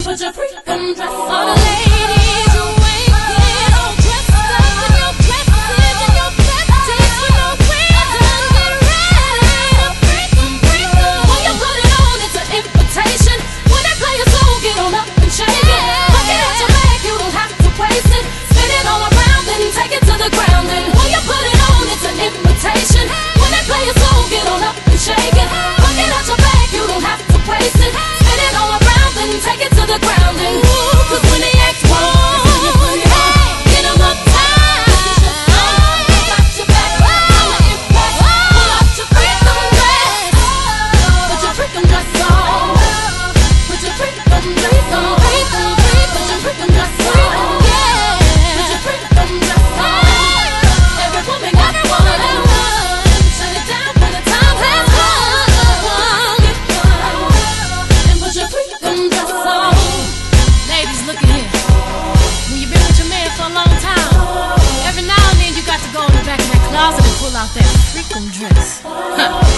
put your freakum dress on. All the ladies who ain't get all dressed up in your dresses and your panties with no reason, get ready to freakum. When you put it on, it's an invitation. When they play a song, get on up and shake it. Look it at your bag, you don't have to waste it. Spin it all around and take it to the ground. And when you put it on, it's an invitation. When they play a song, get on up and shake it. Look it at your bag, you don't have to waste it. Spin it all around and take it to the ground. And cause when they act wrong, get them up time. Back to back, I'ma impress. Pull out your freakum dress. Put your freakum dress on. Put your freakum dress on. Put your freakum dress on. Put your freakum dress on. Every woman got one. Shut it down when the time has come. And put your freakum dress on. Ladies, look at here. When you've been with your man for a long time, every now and then you got to go in the back of that closet and pull out that freakum dress.